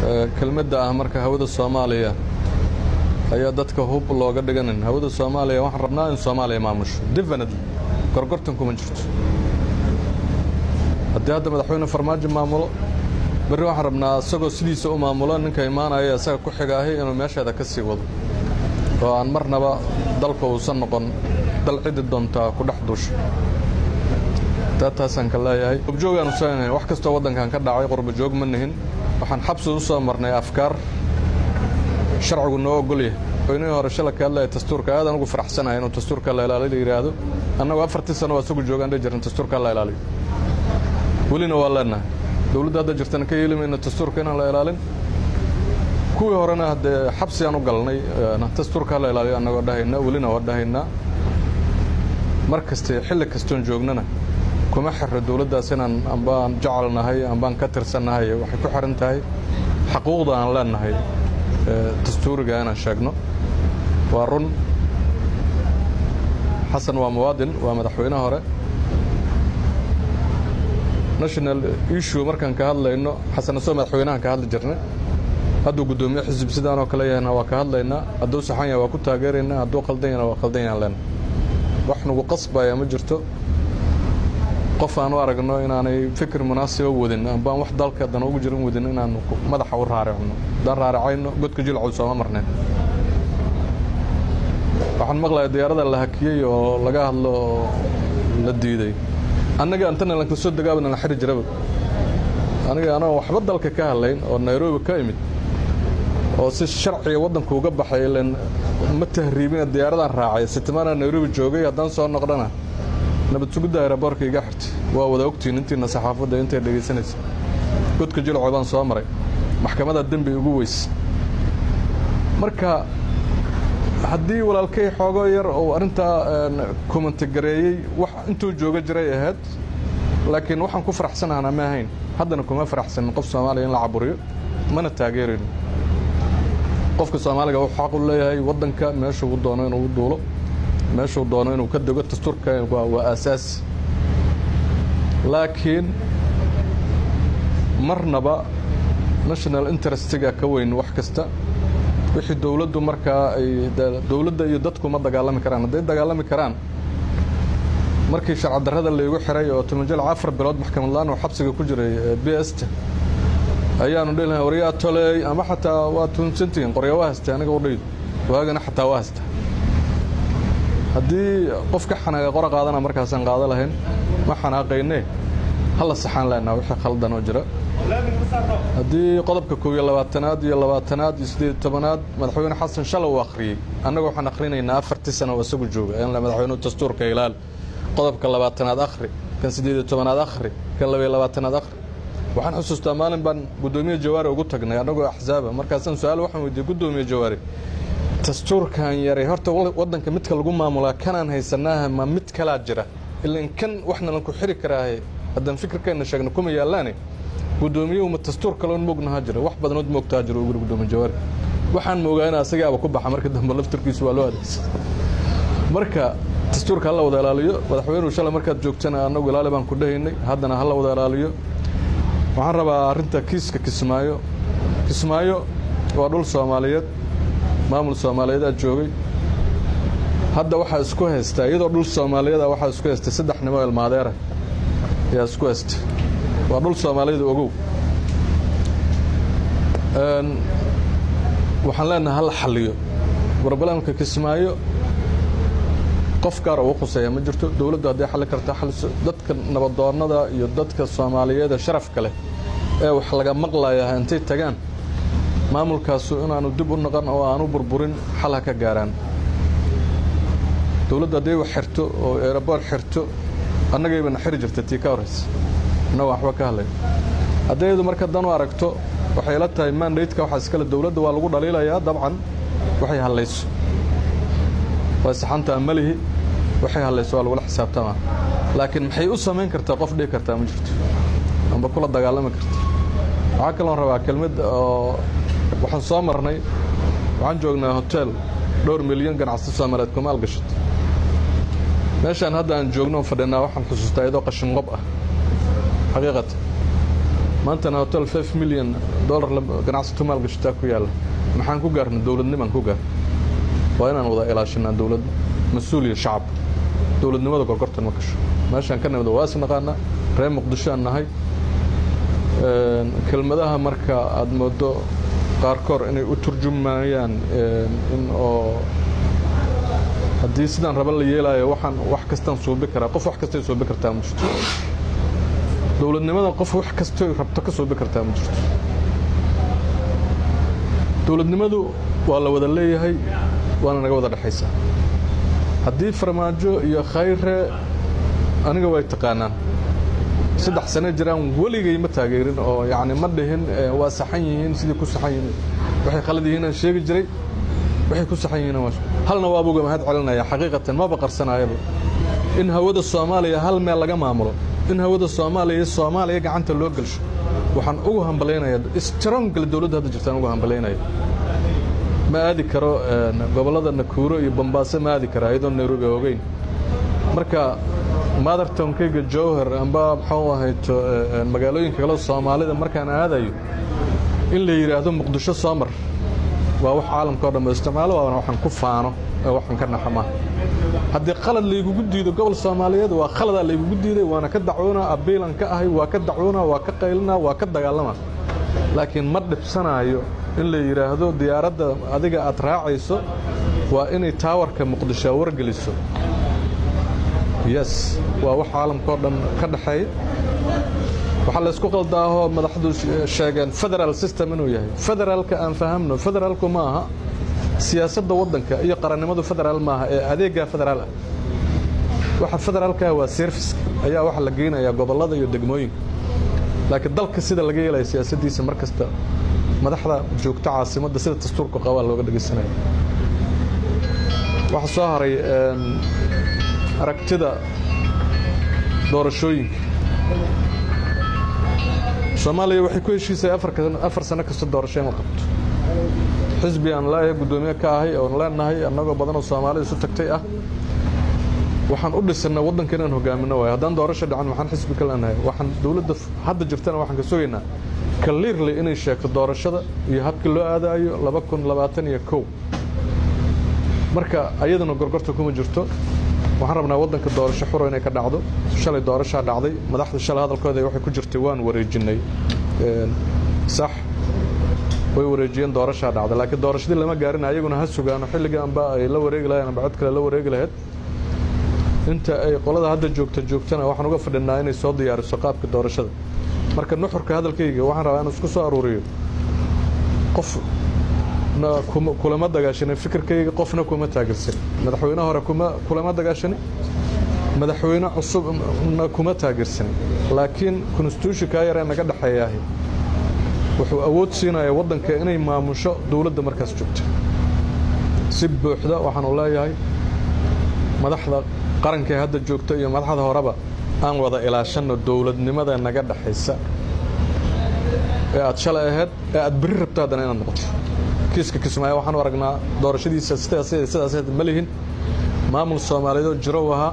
kelmadda ah marka hawada Soomaaliya ayaa dadka hub looga dhiganin hawada Soomaaliya waxaan rabnaa in Soomaaliya maamusho definitely gorgortan kuma jirto haddii hadda madaxweyne farmaajo maamulo bari waxaan rabnaa isagoo sidiisa u maamulo ninka imaanaya isaga ku xigaahay inuu meesheeda ka sii wado oo aan marnaba dalka uusan noqon dal cidi doonta ku dhex duusho taasaan ka leeyahay joogaan u saameeyay wax kasta wadankan ka dhacay qurbo joog ma nihin waxaan xabsi u soo marnay afkaar sharcigu noo ogol yahay oo inay hore shalay ka hadlay dastuurka aad ugu faraxsanahay inuu dastuurka la ilaaliyo yiraahdo annagu 40 sano waa soo joogaan jirin dastuurka la ilaaliyo walina walana dawladda hadda jirtan ka yeelimayna dastuurka in la ilaalin kuwii horena hadda xabsi aan u galnay dastuurka la ilaaliyo annagu dhahayna walina wadahayna markasta xilli kastoon joognana kuma xirro dawladdaas inaan ambaan jecelnahay ambaan ka tirsanahay waxay ku xiran tahay xuquuqda aan leenahay dastuuriga aan sheegno waa run xasan waa muwaadin waa madaxweynaha hore national issue markaan ka hadlayno xasan soo madaxweynaha ka hadli jirnay hadduu gudoomiye xisbi sidaan oo kale yahay waa ka hadlaynaa hadduu saxan yahay waa ku taageeraynaa hadduu qaldan yahay waa qaldan yahay wax nagu qasbaya ma jirto qof aan u aragno inaanay fikir munaasib wadin ambaan wax dalka dan ugu jirin wadin inaan madaxa u raaricno dan raaricayno godka jilcu soo marnay waxaan maqlay diyaarada la hakiyay oo laga hadlo la diiday annaga antana la soo dagaabana la xiri jiraba aniga ana waxba dalka ka hadlayn oo Nairobi ka imid oo si sharci wadanku uga baxay ilaan ma tahriibin diyaaradan raacay sitamaana Nairobi joogay hadan soo noqdana nabad sugidda aeroboortka iga xirtay waa wada ogtiin intiina saxaafadda intay dhageysanaysa godka jilcu baan soo maray maxkamadda dambi ugu weys marka haddii walaalkay xoogo yar oo arinta comment gareeyay wax intuu jooga jiray ahayd laakiin waxaan ku faraxsanahay ma ahayn haddana kuma faraxsan qof Soomaaliya in la caburiyo mana taageerin qofka Soomaaliga wuxuu xaq u leeyahay wadanka meesha uu doono inuu duulo meesha uu doono inuu ka dago dastuurka waa asaas laakiin marnaba national interest-ga ka weyn wax kasta wixii dawladdu marka ay dawladda iyo dadku ma dagaalami karaan haday dagaalami karaan markii sharci darrada la igu xiray oo tumanjal 4 bilood maxkamad laan oo xabsiga ku jiray BST ayaanu dhilay wariyaa tolay ama xataa waa tunsantiin qoryo waasta aniga u dhigay waagana xataa waasta haddii qofka xanaga qora qaadana markaasaan qaada lahayn ma xanaaqaynay hal saxan lana wixii khaldan oo jira haddii qodobka 22aad iyo 20aad iyo 18aad madaxweyne xasan shalow akhriyay annagu waxaan akhrinaynaa 40 sano oo isagu jooga in la madaxweynuhu dastuurka ilaal qodobka 20aad akhri kan 18aad akhri kan 22aad akhri waxaan xusuustaa maalin baan gudoomiye Jawaari ugu tagnay anagoo axsaaba markaasaan su'aal waxaan weydiiyay gudoomiye Jawaari dastuurkan yaray horta wadanka midka lagu maamulaa kanaan haysanaa ma mid kala jira ilaa kan waxna la ku xiri karaahay hadan fikirkeena sheegno kuma yaalaan gudoomiyaha ma dastuurka loo moognaha jira wax badan oo moogtaa jiro ugu gudoomiye Jawaari waxaan moogaynaa asagaaba ku baxa markii dambe laftirkiisu waa loo adeegsan marka dastuurka la wada ilaaliyo madaxweynuhu shalay markaad joogtana anagu ilaali baan ku dhahaynay haddana hal wada ilaaliyo waxaan rabaa arinta kiiska Kismaayo waa dhul Soomaaliyeed maamul Soomaaliyeed aad joogay hadda waxa isku haystaa iyadoo dhul Soomaaliyeed waxa isku haystaa saddex nimo ilmaadeer yaa isku haystaa waa dhul Soomaaliyeed ogow waxaan leenahay hal xalliyo barnaamijka Kismaayo qof gaar oo quseeya ma jirto dawladdu haday xal kartaa xal dadka nabadoonnada iyo dadka Soomaaliyeed sharafka leh ee wax laga maqlayaa intay tagaan maamulkaas inaanu dib u noqon oo aanu burburin xal ka gaaraan dawladdu haday wax xirto oo aeroboort xirto annagayba xiri jirtay tii ka horeys annagu waxba ka hadlay haddaydu marka dan u aragto waxay la tahay mandate-ka waxa iskala dawladda waa lagu dhaliilayaa dabcan waxay hadlayso saxanta amalihi waxay hadlayso waa lagu xisaabtama laakiin maxay u sameyn kartaa qof dhig kartaa ma jirto amba kula dagaalami kartaa waxa kale oo rabaa kelmad oo waxaan soo marnay waxaan joognaa hotel 2 milyan ganacsi Soomaaliyeed ku maal gashay meeshan hadda aan joogno fadhina waxaan xusuustaa iyadoo qashin qob ah xaqiiqad maantana hotel $5 milyan ganacsato maal gashtaa ku yaala maxaan ku gaarnay dawladnimaan ku gaar waa inaan wada ilaashanaa dawlad mas'uuliya shacab dawladnimada gorgortan ma gasho meeshaan ka nimid waa isnaqaana reer muqdisho aan nahay kelmadaha marka aad moodo qaarkood inay u turjumayaan in oo haddii sidaan raba la yeelayo waxaan wax kastaan suubi karaa qof wax kastay suubi kartaa ma jirto dawladnimada qof wax kastoo rabto ka suubi kartaa ma jirto dawladnimadu waa la wada leeyahay waana naga wada dhaxaysaa haddii farmaajo iyo khayre aniga way taqaanaan 3 sano jiraan waligay ma taageerin oo yaani ma dhihin waa saxan yihiin sidii ku saxan yihiin waxay khalad yihiin aan sheegi jiray waxay ku saxan yihiin halna waa buuga mahad celinaya xaqiiqatan ma baqarsanayaba in hawada Soomaaliya hal meel laga maamulo in hawada Soomaaliya gacanta loo galsho waxaan ugu hambaleynayaa strong dawladda hadda jirtaan ugu hambaleynayaa ma aadi karo gobolada Nakuru iyo Bombaaso ma aadi karo iyadoo Nairobi ogeyn marka mother tongue-ga Jowhar amba maxuu ahayto magaalooyinka kale Soomaalida markaan aadayo in la yiraahdo Muqdisho Soomar waa wax caalamka oo dhan isticmaalo waxaan ku faano waxaan ka naxama haddii qalad la igu diido gobol Soomaaliyeed waa qalad la igu diiday waana ka dacoona abeelan ka ahay waa ka dacoona waa ka qaylina waa ka dagaalama laakiin ma dhibsanayo in la yiraahdo diyaaradda adiga aad raacayso waa inay taawarka Muqdisho wargeliso yes waa wax caalamka oo dhan ka dhaxay waxa la isku qaldaaho madaxdu sheegeen federal system inuu yahay federaalka aan fahamno federaalku ma aha siyaasadda wadanka iyo qarannimadu federaal ma aha ee adeega federaal ah waxa federaalka waa service ayaa waxa la geenayaa gobolada iyo degmooyinka laakiin dalka sida laga yeelay siyaasaddiisa markasta madaxda joogta caasimadda sida dastuurku qaba looga dhageysanayo waxa soo haray aragtida doorashooyinka Soomaaliya waxay ku heshiisay 4 sano kasta doorasho ma qabto xisbi aan la gudoomiye ka ahay oo leenahay anagoo badan oo Soomaaliya isu tagtay ah waxaan u dhisnaa wadankan aan hogaamino way haddaan doorasho dhacan waxaan xisbi ka leenahay waxaan dawladda hadda jirtana waxaan ka soogeynaa clearly inay sheegto doorashada iyo habkii loo aadayo 2021 marka ayadana gorgorta kuma jirto waxaan rabnaa wadanka doorasho xuro inay ka dhacdo shalay doorasho dhacday madaxda shalay hadalkooda waxay ku jirtay waan wareejinay sax way wareejiyeen doorasho dhacday laakiin doorashadii lama gaarin ayaguna ha sugaano xilliga anba ay la wareegi lahayn amba cod kale la wareegi lahayd inta ay qolada hadda joogtana waxaan uga fadhinaa inay soo diyaariso qaabka doorashada marka nuxurka hadalkayga waxaan rabaa inaan isku soo aruuriyo qof kulama dagaashanay fikirkayga qofna kuma taageersan madaxweynaha hore kulama dagaashanay madaxweyne cusubna kuma taageersan laakiin constitution-ka yar ee naga dhaxeeyaa wuxuu awood siinayaa wadanka inay maamusho dawladda markaas joogto si buuxda waxaan u leeyahay madaxda qaranka ee hadda joogta iyo madaxda horeba aan wada ilaashano dawladnimada naga dhaxaysa ee aad shalay ahayd ee aad bari rabto haddana inaad noqoto kiiska Kismaayo waxaan u aragnaa doorashadiisa sidaas ma lihin maamul Soomaaliyeed oo jiro waha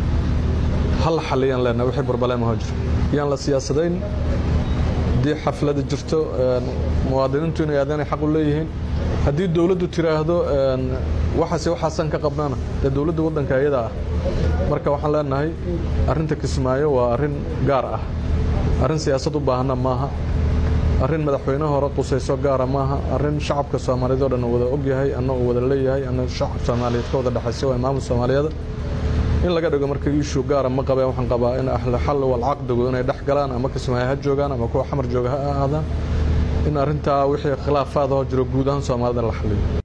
hal xaliyaan leena wixii barbaleema hojir yaan la siyaasadayn dii xaflada jirto muwaadiniintu inay aadaan xaq u leeyihiin haddii dawladdu tiraahdo waxaasan ka qabnaana ee dawladda wadanka ayada ah marka waxaan leenahay arrinta Kismaayo waa arrin gaar ah arrin siyaasad u baahan maaha arrin madaxweynaha hore qusayso gaar maaha arrin shacabka Soomaaliyeed oo dhan wada og yahay anna wada leeyahay anna shacab Soomaaliyeed ka wada dhaxayso waa maamul Soomaaliyeed in laga dhigo marka issue gaar ma qabeen waxaan qabaa in ahla xal wal aqdigu inay dhax galaan ama Kismaayo ha joogaan ama kuwa xamar jooga ha aadaan in arrinta wixii khilaafaad oo jiro guud ahaan Soomaalida la xalliyo